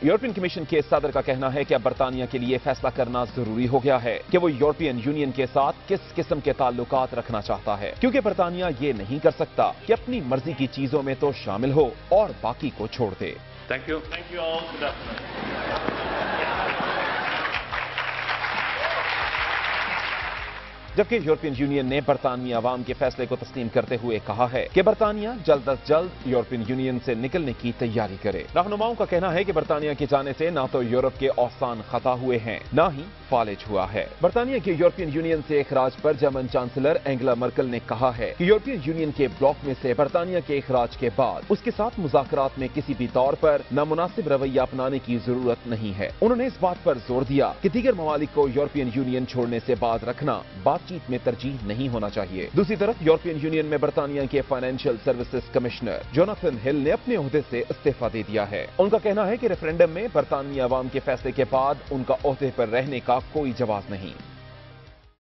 European commission के सदर का कहना है कि अब बरतानिया के लिए फैसला करना जरूरी हो गया है कि वो यूरोपियन यूनियन के साथ किस किस्म के ताल्लुकात रखना चाहता है, क्योंकि बरतानिया ये नहीं कर सकता कि अपनी मर्जी की चीजों में तो शामिल हो और बाकी को छोड़ दे। Thank you. Thank you all. Good afternoon. जबकि यूरोपियन यूनियन ने बरतानवी अवाम के फैसले को तस्लीम करते हुए कहा है कि बरतानिया जल्द अज जल्द यूरोपियन यूनियन से निकलने की तैयारी करे। रहनुमाओं का कहना है कि बरतानिया के जाने से न तो यूरोप के औसान खता हुए हैं, न ही फालिज हुआ है। बरतानिया के यूरोपियन यूनियन से इखराज पर जर्मन चांसलर एंगेला मर्केल ने कहा है कि यूरोपियन यूनियन के ब्लॉक में से बरतानिया के इखराज के बाद उसके साथ मुज़ाकरात में किसी भी तौर पर नामुनासिब रवैया अपनाने की जरूरत नहीं है। उन्होंने इस बात पर जोर दिया कि दीगर ममालिक को यूरोपियन यूनियन छोड़ने से बाज रखना बातचीत में तरजीह नहीं होना चाहिए। दूसरी तरफ यूरोपियन यूनियन में बरतानिया के financial services commissioner Jonathan Hill ने अपने ओहदे से इस्तीफा दे दिया है। उनका कहना है कि रेफरेंडम में बरतानवी अवाम के फैसले के बाद उनका ओहदे पर रहने का कोई जवाब नहीं।